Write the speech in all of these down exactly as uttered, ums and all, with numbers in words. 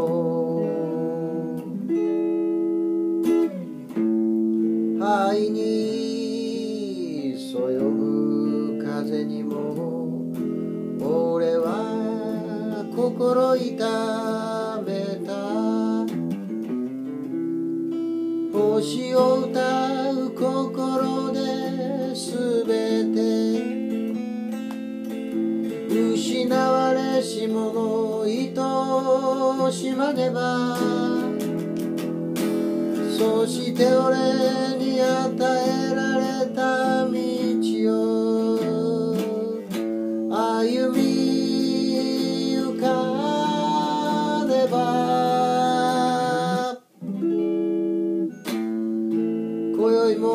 灰にそよぐ風にも俺は心痛めた。星を歌う心ですべて失われし者愛しまねば。そして俺に与えられた道を歩みゆかねば。今宵も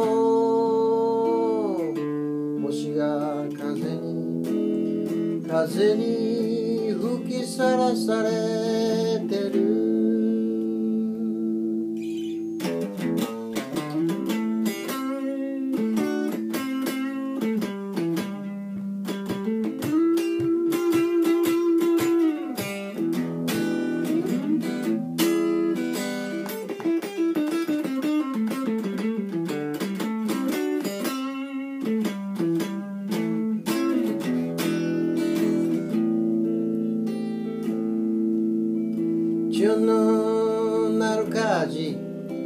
星が風に風に吹きさらされてる。춘눈 날까지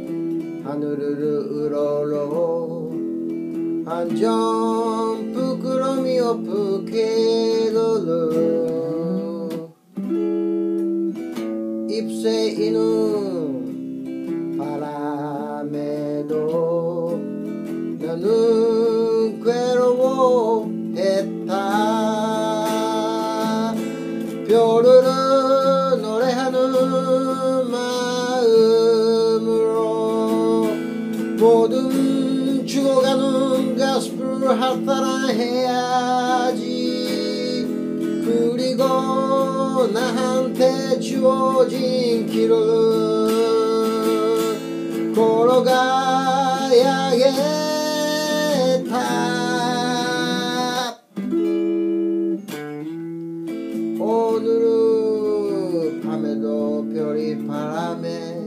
하늘을 우러러 한점 부끄러움이 없게 걸어 잎새 이는 바람에도 나는 괴로워했다. 별을 노래하는 마음으로 모든 죽어가는 가슴을 할당해야지. 그리고 나한테 주어진 길을 걸어가야겠다. 오늘은 밤에도 별이 바람에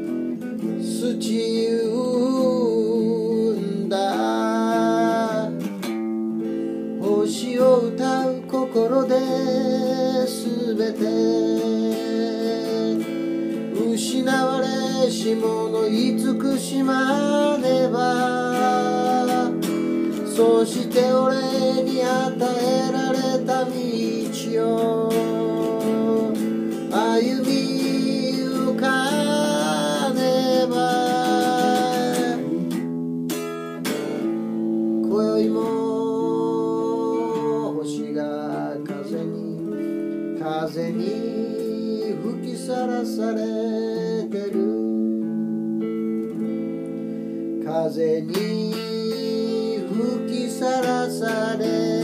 스치운다.星を歌う心で全て失われし者慈しまねば。そして俺に与えられた道を歩みゆかねば。今宵も星が風に風に吹きさらされてる。風に吹きさらされ